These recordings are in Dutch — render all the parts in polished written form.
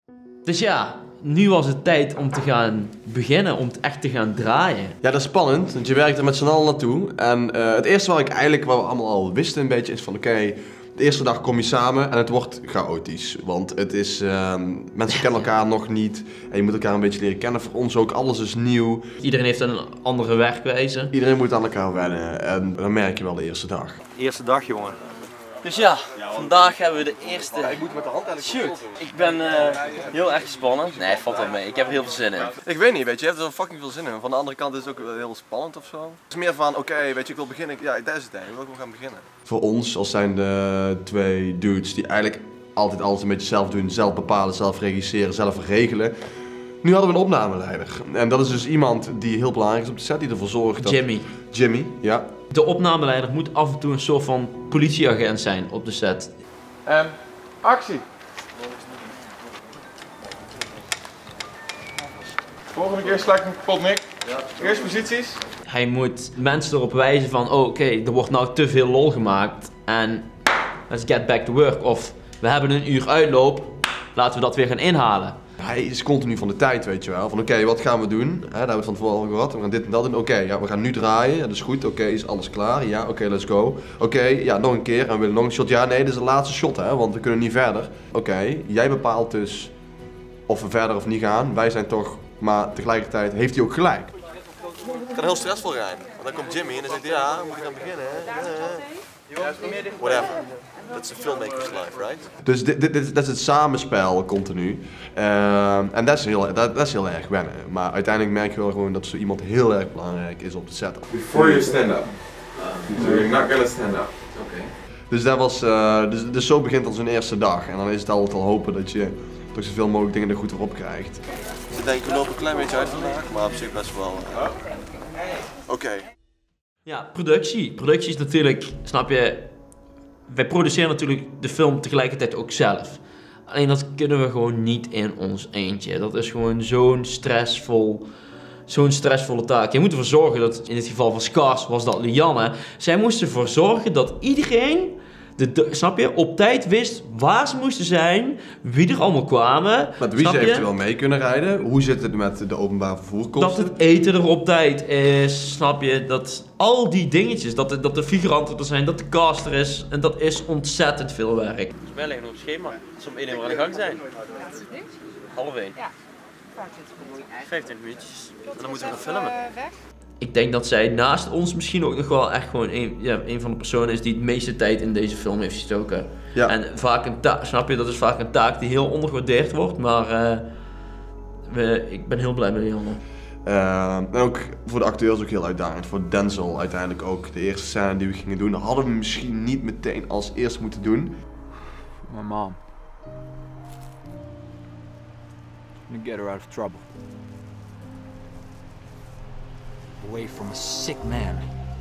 Dus ja, nu was het tijd om te gaan beginnen, om het echt te gaan draaien. Ja, dat is spannend, want je werkt er met z'n allen naartoe. En het eerste wat we allemaal al wisten een beetje, is van oké, de eerste dag kom je samen en het wordt chaotisch. Want het is, mensen kennen elkaar nog niet en je moet elkaar een beetje leren kennen. Voor ons ook, alles is nieuw. Iedereen heeft een andere werkwijze. Iedereen moet aan elkaar wennen en dan merk je wel de eerste dag. Eerste dag, jongen. Dus ja, vandaag hebben we de eerste... Ik moet met de hand Shoot, ik ben heel erg gespannen. Nee, valt wel mee. Ik heb er heel veel zin in. Ik weet niet, weet je hebt er wel fucking veel zin in. Van de andere kant is het ook heel spannend of zo. Het is meer van, oké, weet je, ik wil beginnen. Ja, dat is het eigenlijk. We gaan beginnen. Voor ons, als zijn de twee dudes die eigenlijk altijd alles een beetje zelf doen, zelf bepalen, zelf regisseren, zelf regelen. Nu hadden we een opnameleider. En dat is dus iemand die heel belangrijk is op de set, die ervoor zorgt dat... Jimmy, ja. De opnameleider moet af en toe een soort van politieagent zijn op de set. Actie! Volgende keer sla ik hem kapot, Nick. Eerst posities. Hij moet mensen erop wijzen van, oh, oké, er wordt nou te veel lol gemaakt en let's get back to work. Of we hebben een uur uitloop, laten we dat weer gaan inhalen. Hij is continu van de tijd, weet je wel. Van oké, wat gaan we doen? Daar hebben we het van tevoren al gehad. We gaan dit en dat doen. Oké, ja, we gaan nu draaien. Dat is goed. Oké, is alles klaar? Ja, oké, let's go. Oké, ja, nog een keer. En we willen nog een shot. Ja, nee, dit is de laatste shot, hè, want we kunnen niet verder. Oké, jij bepaalt dus of we verder of niet gaan. Wij zijn toch, maar tegelijkertijd heeft hij ook gelijk. Het kan heel stressvol zijn. Want dan komt Jimmy en dan zegt hij, ja, we moeten gaan beginnen. Whatever. That's a filmmaker's life, right? Dus dat is het samenspel continu. En dat is heel erg wennen. Maar uiteindelijk merk je wel gewoon dat zo iemand heel erg belangrijk is op de set. Before you stand up. You're not gonna stand up. Oké. Dus dat was, dus zo begint dan zo'n eerste dag. En dan is het altijd al hopen dat je toch zoveel mogelijk dingen er goed op krijgt. Dus ik denk, we lopen een klein beetje uit vandaag, maar op zich best wel. Oké. Ja, productie. Productie is natuurlijk, snap je, wij produceren natuurlijk de film tegelijkertijd ook zelf. Alleen dat kunnen we gewoon niet in ons eentje. Dat is gewoon zo'n stressvolle taak. Je moet ervoor zorgen dat, in het geval van Scars was dat Lianne, zij moest ervoor zorgen dat iedereen, snap je, op tijd wist waar ze moesten zijn, wie er allemaal kwamen. Met wie ze eventueel mee kunnen rijden, hoe zit het met de openbaar vervoerkosten? Dat het eten er op tijd is, snap je, dat al die dingetjes, dat de figuranten er zijn, dat de cast er is, en dat is ontzettend veel werk. Volgens mij liggen nog op schema, dat ze om 1 uur aan de gang zijn. Half 1. Ja, 25 minuutjes. En dan moeten we gaan filmen. Weg. Ik denk dat zij naast ons misschien ook nog wel echt gewoon een van de personen is die het meeste tijd in deze film heeft gestoken. Ja. En vaak snap je, dat is vaak een taak die heel ondergewaardeerd wordt, maar ik ben heel blij met Lianne. En ook voor de acteurs ook heel uitdagend. Voor Denzel uiteindelijk ook. De eerste scène die we gingen doen, hadden we misschien niet meteen als eerste moeten doen. My mom. I'm gonna get her out of trouble. Away from a sick man.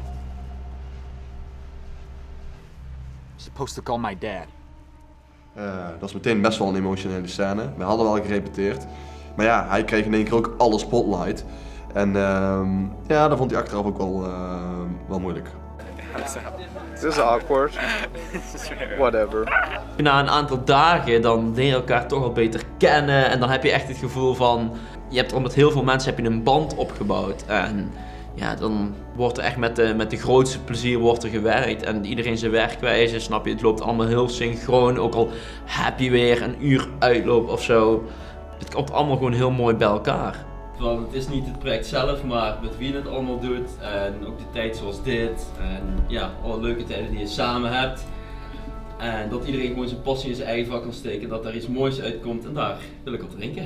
I'm supposed to call my dad. Dat is meteen best wel een emotionele scène. We hadden wel gerepeteerd. Maar ja, hij kreeg in één keer ook alle spotlight. En ja, dat vond hij achteraf ook wel moeilijk. This is awkward. Whatever. Na een aantal dagen dan leer je elkaar toch al beter kennen en dan heb je echt het gevoel van, je hebt er met heel veel mensen heb je een band opgebouwd en ja, dan wordt er echt met de grootste plezier wordt er gewerkt en iedereen zijn werkwijze, snap je, het loopt allemaal heel synchroon, ook al heb je weer een uur uitloop of zo, het komt allemaal gewoon heel mooi bij elkaar. Want het is niet het project zelf, maar met wie je het allemaal doet en ook de tijd zoals dit en ja, alle leuke tijden die je samen hebt. En dat iedereen gewoon zijn passie in zijn eigen vak kan steken, dat daar iets moois uitkomt en daar wil ik op drinken.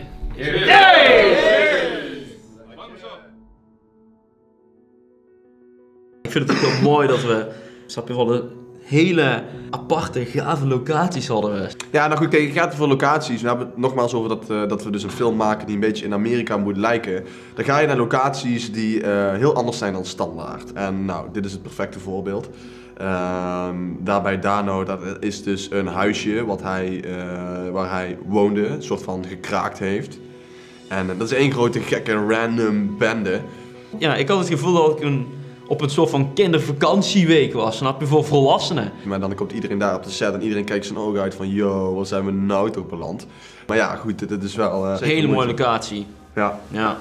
Ik vind het ook wel mooi dat we, snap je, wel hele aparte, gave locaties hadden we. Ja, nou goed, kijk, het gaat voor locaties. We hebben het nogmaals over dat we dus een film maken die een beetje in Amerika moet lijken. Dan ga je naar locaties die heel anders zijn dan standaard. En nou, dit is het perfecte voorbeeld. Daarbij Dano, dat is dus een huisje waar hij woonde, een soort van gekraakt heeft. En dat is één grote gekke random bende. Ja, ik had het gevoel dat ik op een soort van kindervakantieweek was, snap je, voor volwassenen. Maar dan komt iedereen daar op de set en iedereen kijkt zijn ogen uit van yo, waar zijn we nou toch beland? Maar ja, goed, dit is wel... Een hele mooie locatie. Ja. Ja.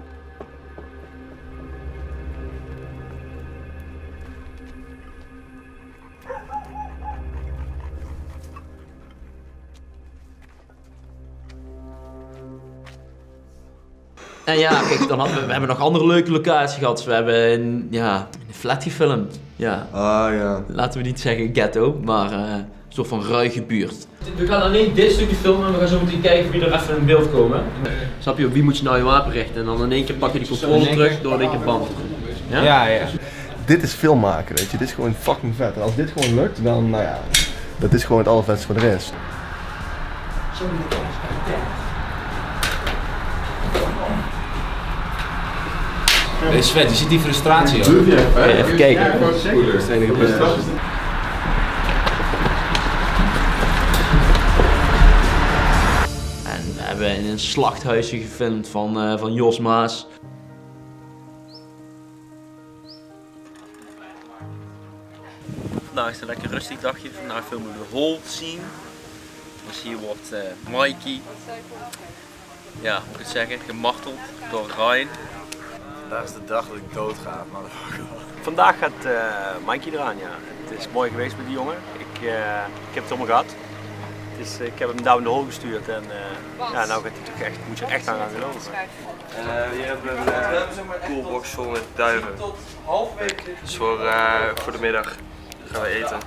En ja, kijk, dan we hebben nog andere leuke locaties gehad. We hebben in de flat gefilmd. Ja. Ah ja. Laten we niet zeggen ghetto, maar een soort van ruige buurt. We gaan alleen dit stukje filmen en we gaan zo meteen kijken wie er even in beeld komen. Snap je, op wie moet je nou je wapen richten? En dan in één keer pak je die controle terug door in één keer band. Ja? Ja. Dit is film maken, weet je. Dit is gewoon fucking vet. En als dit gewoon lukt, dan, nou ja, dat is gewoon het allervetste wat er is. Dit is vet, je ziet die frustratie ook. Even kijken. En we hebben in een slachthuisje gefilmd van Jos Maas. Vandaag is een lekker rustig dagje. Vandaag filmen we de whole scene. Dus hier wordt Mikey, ja, hoe moet ik het zeggen, gemarteld door Ryan. Vandaag is de dag dat ik dood ga, motherfucker. Vandaag gaat Mikey eraan, ja. Het is mooi geweest met die jongen. Ik heb het allemaal gehad. Ik heb hem down the hole gestuurd en ja, nou gaat hij toch echt, moet je echt aan gaan geloven. Hier hebben we een koelbox vol met duiven. Dus voor de middag gaan we eten.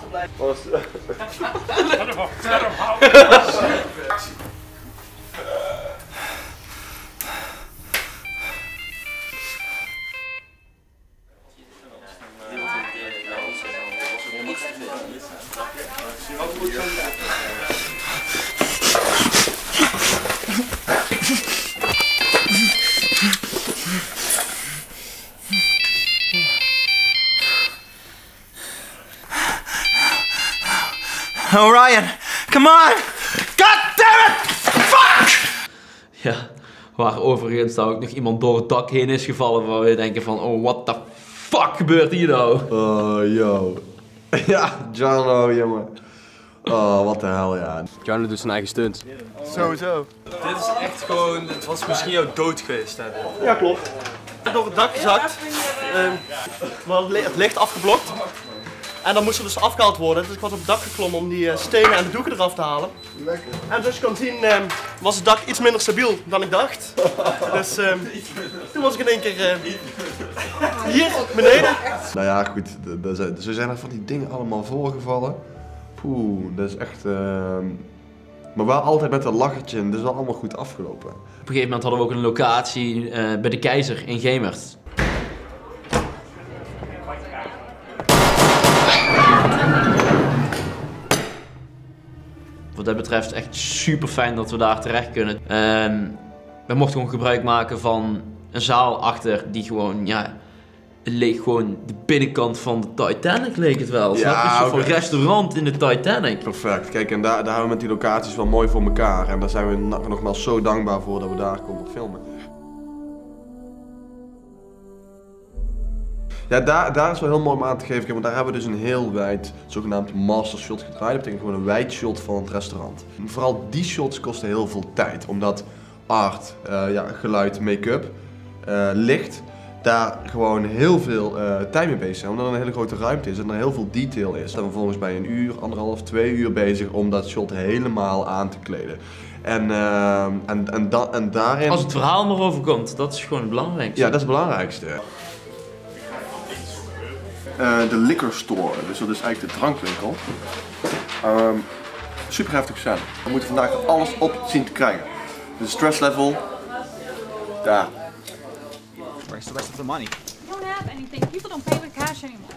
Oh Ryan, come on! God damn it! Fuck! Ja, waar overigens daar ook nog iemand door het dak heen is gevallen waar we denken van, oh what the fuck gebeurt hier nou? Oh, yo. Ja, Jarno, jongen. Oh, wat de hel, ja. Jarno doet zijn eigen stunt. Sowieso. Dit is echt gewoon, het was misschien jouw dood geweest. Hè? Ja, klopt. Door het dak gezakt, het licht afgeblokt. En dan moest er dus afgehaald worden, dus ik was op het dak geklommen om die stenen en de doeken eraf te halen. Lekker. En zoals je kan zien was het dak iets minder stabiel dan ik dacht. Dus toen was ik in één keer hier beneden. Nou ja, goed. Zo zijn er van die dingen allemaal voorgevallen. Poeh, dat is echt... Maar wel altijd met een lachertje en dat is wel allemaal goed afgelopen. Op een gegeven moment hadden we ook een locatie bij de Keizer in Gemert. Wat dat betreft echt super fijn dat we daar terecht kunnen. We mochten gewoon gebruik maken van een zaal achter die gewoon, ja, het leek gewoon de binnenkant van de Titanic leek het wel. Ja, een soort van oké. restaurant in de Titanic. Perfect. Kijk, en daar hebben we met die locaties wel mooi voor elkaar. En daar zijn we nogmaals zo dankbaar voor dat we daar konden filmen. Ja, daar is wel heel mooi om aan te geven, want daar hebben we dus een heel wijd zogenaamd master shot gedraaid. Dat betekent gewoon een wijd shot van het restaurant. En vooral die shots kosten heel veel tijd, omdat art, geluid, make-up, licht, daar gewoon heel veel tijd mee bezig zijn. Omdat er een hele grote ruimte is en er heel veel detail is. We zijn vervolgens bij 1 uur, 1,5, 2 uur bezig om dat shot helemaal aan te kleden. En daarin... Als het verhaal maar overkomt, dat is gewoon het belangrijkste. Ja, dat is het belangrijkste. De liquor store, dus dat is eigenlijk de drankwinkel. Super heftig scène. We moeten vandaag alles op zien te krijgen. De stress level, daar. Where's the rest of the money? We don't have anything. People don't pay with cash anymore.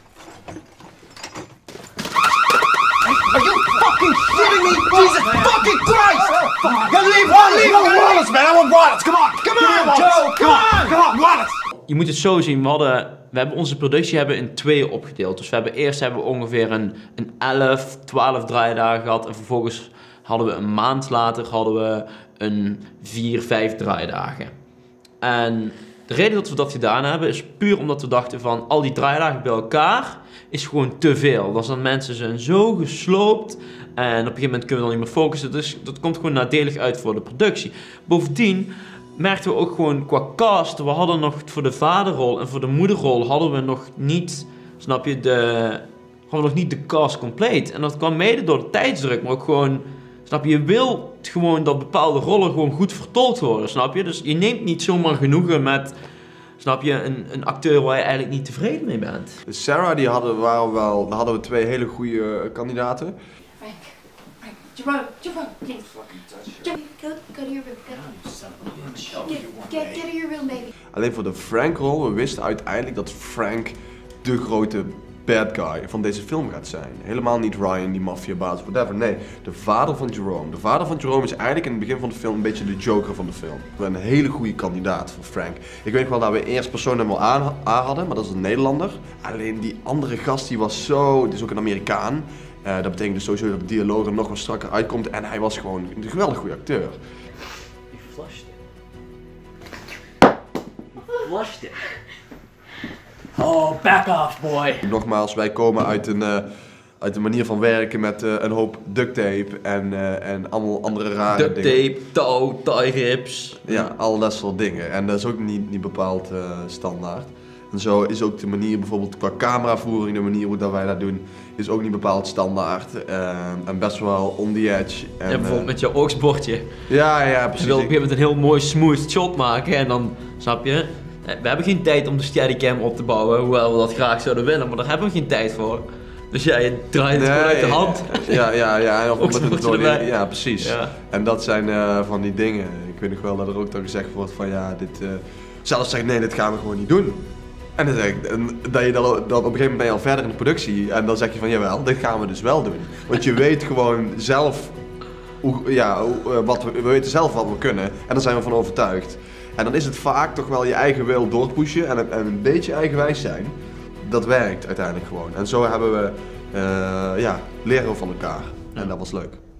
Are you fucking kidding me? Jesus fucking Christ! Leave wallets, man! I want wallets! Come on! Joe! Come on, wallets! Je moet het zo zien, we hebben onze productie in 2 opgedeeld. Dus eerst hebben we ongeveer een 11, 12 draaidagen gehad. En vervolgens hadden we een maand later een 4, 5 draaidagen. En De reden dat we dat gedaan hebben is puur omdat we dachten van al die draaidagen bij elkaar is gewoon te veel. Dan zijn mensen zo gesloopt en op een gegeven moment kunnen we dan niet meer focussen. Dus dat komt gewoon nadelig uit voor de productie. Bovendien merkten we ook gewoon qua cast, we hadden nog voor de vaderrol en voor de moederrol hadden we nog niet, snap je, hadden we nog niet de cast compleet. En dat kwam mede door de tijdsdruk, maar ook gewoon, snap je wil gewoon dat bepaalde rollen gewoon goed vertolkt worden, snap je? Dus je neemt niet zomaar genoegen met, snap je, een acteur waar je eigenlijk niet tevreden mee bent. Dus Sarah, daar hadden we 2 hele goede kandidaten. Frank, Jerome, please. Go to your room, get to your room, baby. Alleen voor de Frank-rol, we wisten uiteindelijk dat Frank de grote bad guy van deze film gaat zijn. Helemaal niet Ryan, die maffiabaas, whatever. Nee, de vader van Jerome. De vader van Jerome is eigenlijk in het begin van de film een beetje de Joker van de film. Een hele goede kandidaat voor Frank. Ik weet wel dat we eerst persoon hem al aan hadden, maar dat is een Nederlander. Alleen die andere gast, die was zo, die is ook een Amerikaan. Dat betekent dus sowieso dat de dialoog er nog wat strakker uitkomt en hij was gewoon een geweldig goede acteur. Je flushed it. Oh, back off, boy. Nogmaals, wij komen uit een manier van werken met een hoop duct tape en allemaal andere rare Duct dingen. tape, touw, tie rips. Ja, al dat soort dingen. En dat is ook niet bepaald standaard. En zo is ook de manier, bijvoorbeeld qua cameravoering, de manier hoe dat wij dat doen, is ook niet bepaald standaard. En best wel on the edge. En bijvoorbeeld met je oogstbordje. Ja, precies. Je wil op een gegeven moment een heel mooi smooth shot maken en dan, snap je, we hebben geen tijd om de steadicam op te bouwen, hoewel we dat graag zouden willen, maar daar hebben we geen tijd voor. Dus ja, je draait het gewoon uit de hand. Ja, of met een erbij. ja, precies. Ja. En dat zijn van die dingen. Ik weet nog wel dat er ook dan gezegd wordt van ja, dit... zelfs zegt nee, dit gaan we gewoon niet doen. En dan zeg ik, dat je dan op een gegeven moment ben je al verder in de productie en dan zeg je van jawel, dit gaan we dus wel doen. Want je weet gewoon zelf, we weten zelf wat we kunnen en daar zijn we van overtuigd. En dan is het vaak toch wel je eigen wil doorpushen en een beetje eigenwijs zijn. Dat werkt uiteindelijk gewoon. En zo hebben we, leren we van elkaar. En dat was leuk.